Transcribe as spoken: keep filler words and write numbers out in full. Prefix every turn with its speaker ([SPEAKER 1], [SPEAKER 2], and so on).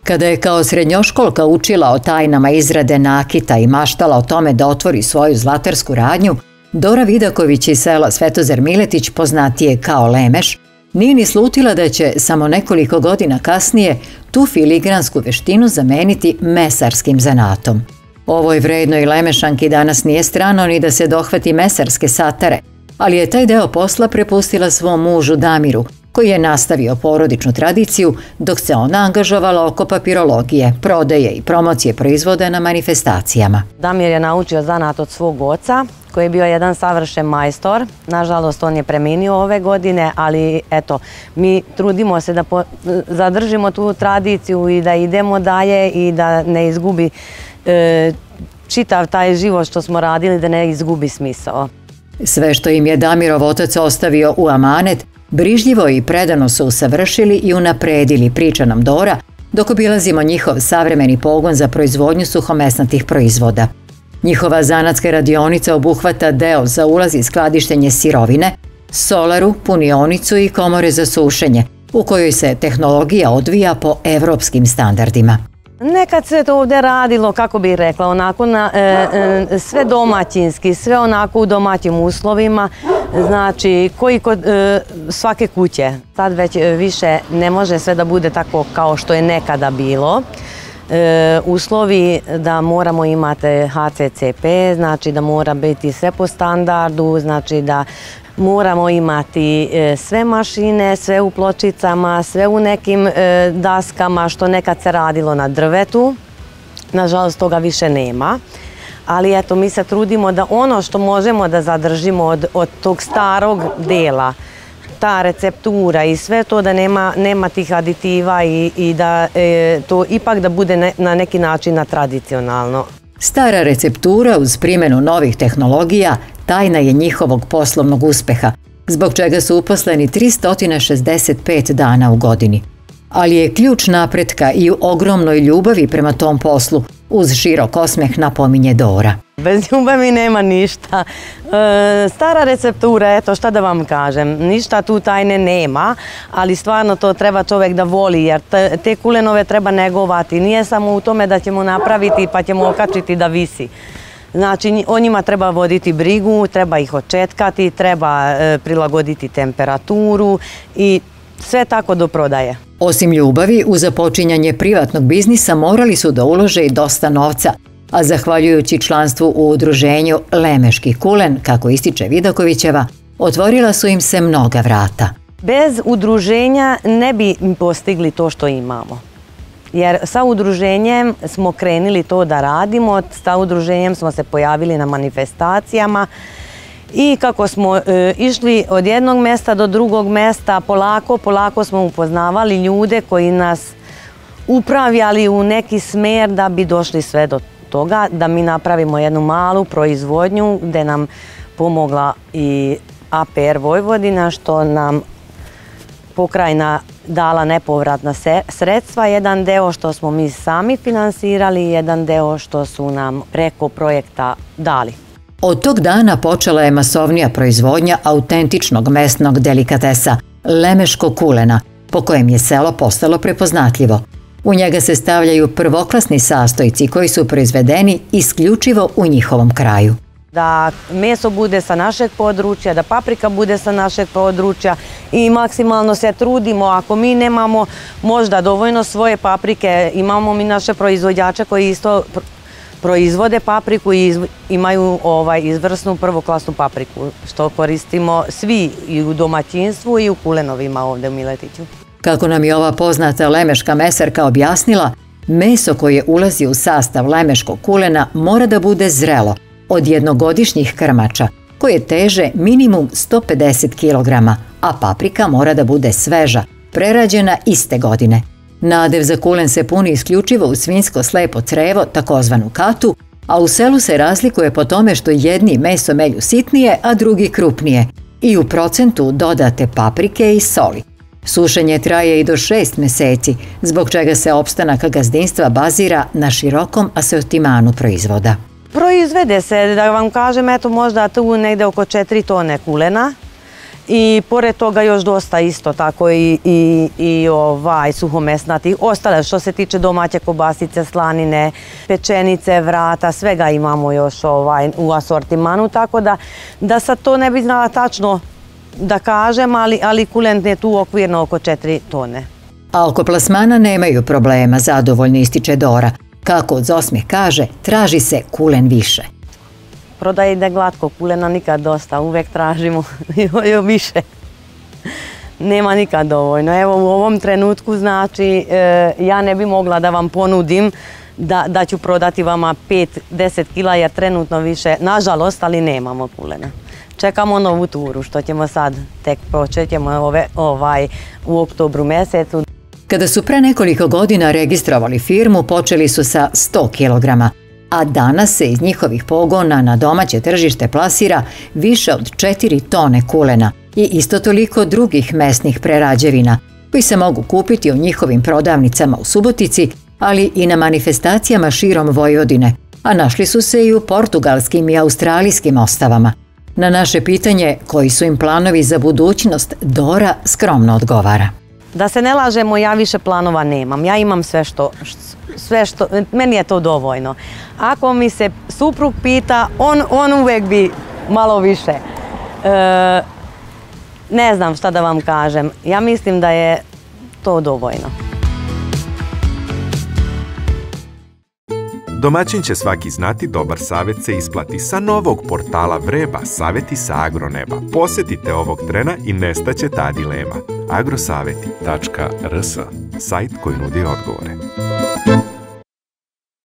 [SPEAKER 1] Kada je kao srednjoškolka učila o tajnama izrade nakita i maštala o tome da otvori svoju zlatarsku radnju, Dora Vidaković iz sela Svetozar Miletić, poznatije kao Lemeš, nije ni slutila da će samo nekoliko godina kasnije tu filigransku veštinu zameniti mesarskim zanatom. Ovoj vrednoj Lemešanki danas nije strano ni da se dohvati mesarske satare, ali je taj deo posla prepustila svom mužu Damiru, koji je nastavio porodičnu tradiciju dok se ona angažovala oko papirologije, prodaje i promocije proizvoda na manifestacijama.
[SPEAKER 2] Damir je naučio zanat od svog oca, koji je bio jedan savršen majstor. Nažalost, on je preminio ove godine, ali eto, mi trudimo se da zadržimo tu tradiciju i da idemo dalje i da ne izgubi e, čitav taj život što smo radili, da ne izgubi smisao.
[SPEAKER 1] Sve što im je Damirov otac ostavio u amanet, brižljivo i predano su usavršili i unapredili, priča nam Dora, dok obilazimo njihov savremeni pogon za proizvodnju suhomesnatih proizvoda. Njihova zanatska radionica obuhvata deo za ulaz i skladištenje sirovine, solaru, punionicu i komore za sušenje, u kojoj se tehnologija odvija po evropskim standardima.
[SPEAKER 2] Nekad se to ovdje radilo, kako bih rekla, onako na, e, e, sve domaćinski, sve onako u domaćim uslovima, znači koji kod e, svake kuće. Sad već više ne može sve da bude tako kao što je nekada bilo. E, uslovi da moramo imati H C C P, znači da mora biti sve po standardu, znači da moramo imati sve mašine, sve u pločicama, sve u nekim daskama što nekad se radilo na drvetu. Nažalost, toga više nema. Ali eto, mi se trudimo da ono što možemo da zadržimo od, od tog starog dela, ta receptura i sve to da nema, nema tih aditiva i, i da e, to ipak da bude ne, na neki način tradicionalno.
[SPEAKER 1] Stara receptura uz primjenu novih tehnologija tajna je njihovog poslovnog uspeha, zbog čega su uposleni tristo šezdeset pet dana u godini. Ali je ključ napretka i u ogromnoj ljubavi prema tom poslu, uz širok osmeh napominje Dora.
[SPEAKER 2] Bez ljubavi nema ništa. E, stara receptura, eto šta da vam kažem, ništa tu tajne nema, ali stvarno to treba čovjek da voli, jer te, te kulenove treba negovati. Nije samo u tome da ćemo napraviti pa ćemo okačiti da visi. Znači, o njima treba voditi brigu, treba ih očetkati, treba e, prilagoditi temperaturu i sve tako do prodaje.
[SPEAKER 1] Osim ljubavi, u započinjanje privatnog biznisa morali su da ulože i dosta novca, a zahvaljujući članstvu u udruženju Lemeški kulen, kako ističe Vidakovićeva, otvorila su im se mnoga vrata.
[SPEAKER 2] Bez udruženja ne bi postigli to što imamo. Jer sa udruženjem smo krenuli to da radimo, sa udruženjem smo se pojavili na manifestacijama i kako smo e, išli od jednog mjesta do drugog mjesta, polako, polako smo upoznavali ljude koji nas upravljali u neki smjer da bi došli sve do toga, da mi napravimo jednu malu proizvodnju gdje nam pomogla i A P R Vojvodina, što nam pokrajina dala nepovratna sredstva, jedan deo što smo mi sami finansirali, jedan deo što su nam preko projekta dali.
[SPEAKER 1] Od tog dana počela je masovnija proizvodnja autentičnog mesnog delikatesa, lemeškog kulena, po kojem je selo postalo prepoznatljivo. U njega se stavljaju prvoklasni sastojci koji su proizvedeni isključivo u njihovom kraju.
[SPEAKER 2] Da meso bude sa našeg područja, da paprika bude sa našeg područja i maksimalno se trudimo. Ako mi nemamo možda dovoljno svoje paprike, imamo mi naše proizvođače koji isto proizvode papriku i imaju ovaj izvrsnu prvoklasnu papriku, što koristimo svi i u domaćinstvu i u kulenovima ovdje u Miletiću.
[SPEAKER 1] Kako nam je ova poznata lemeška mesarka objasnila, meso koje ulazi u sastav lemeškog kulena mora da bude zrelo, od jednogodišnjih krmača, koje teže minimum sto pedeset kilograma, a paprika mora da bude sveža, prerađena iste godine. Nadev za kulen se puni isključivo u svinjsko slepo crevo, takozvanu katu, a u selu se razlikuje po tome što jedni meso melju sitnije, a drugi krupnije, i u procentu dodate paprike i soli. Sušenje traje i do šest meseci, zbog čega se opstanak gazdinstva bazira na širokom asortimanu proizvoda.
[SPEAKER 2] Proizvede se, da vam kažem, eto možda tu negde oko četiri tone kulena I pored toga još dosta isto tako i, i, i ovaj, suhomesnatih. Ostale što se tiče domaće kobasice, slanine, pečenice, vrata, svega imamo još ovaj, u asortimanu. Tako da, da sad to ne bi znala tačno da kažem, ali, ali kulen je tu okvirno oko četiri tone.
[SPEAKER 1] A oko plasmana nemaju problema, zadovoljno ističe Dora. Kako od Zosmeh kaže, traži se kulen više.
[SPEAKER 2] Prodaje ide glatko, kulena nikad dosta, uvek tražimo više. Nema nikad dovoljno. Evo u ovom trenutku znači ja ne bi mogla da vam ponudim da, da ću prodati vama pet do deset kila jer trenutno više, nažalost, ali nemamo kulena. Čekamo novu turu što ćemo sad tek počećemo ove, ovaj, u oktobru mesecu.
[SPEAKER 1] Kada su pre nekoliko godina registrovali firmu, počeli su sa sto kilograma, a danas se iz njihovih pogona na domaće tržište plasira više od četiri tone kulena i isto toliko drugih mesnih prerađevina, koji se mogu kupiti u njihovim prodavnicama u Subotici, ali i na manifestacijama širom Vojvodine, a našli su se i u portugalskim i australijskim ostavama. Na naše pitanje koji su im planovi za budućnost, Dora skromno odgovara.
[SPEAKER 2] Da se ne lažemo, ja više planova nemam. Ja imam sve što, sve što, meni je to dovoljno. Ako mi se suprug pita, on, on uvek bi malo više. E, ne znam šta da vam kažem. Ja mislim da je to dovoljno.
[SPEAKER 3] Domaćin će svaki znati, dobar savjet se isplati. Sa novog portala Vreba, savjeti sa agroneba. Posjetite ovog trena i nestaće ta dilema. agrosaveti tačka rs, sajt koji nudi odgovore.